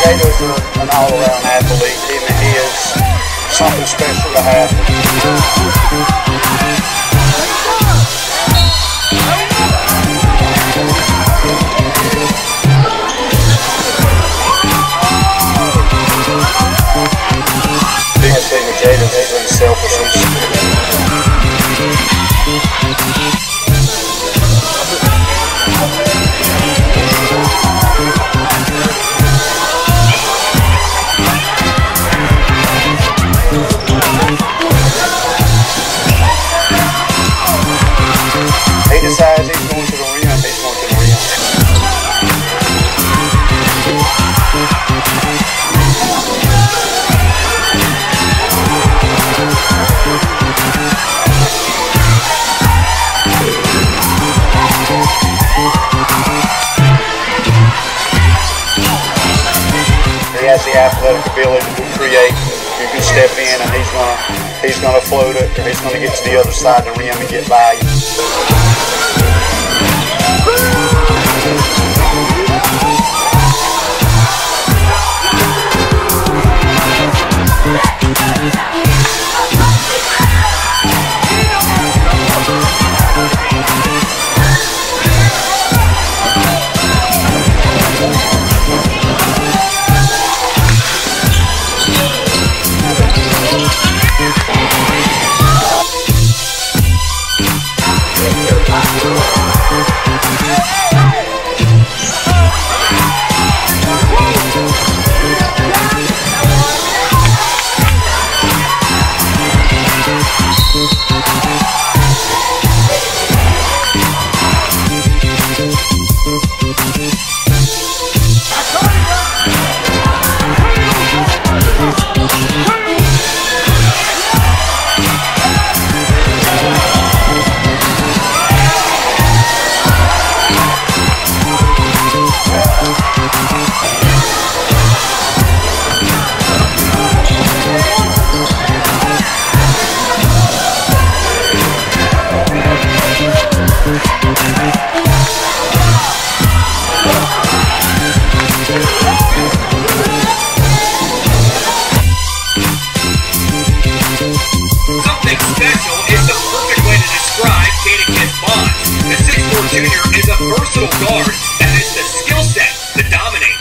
Jada's an all-around athlete. He is something special to have. Biggest thing with Jada is unselfishness. He decides he's going to the rim, he's going to the rim. He has the athletic ability to create. You can step in and he's gonna float it, or he's gonna get to the other side of the rim and get by you. Something special is the perfect way to describe Jadakis Bonds. The 6'4" junior is a versatile guard that has the skill set to dominate.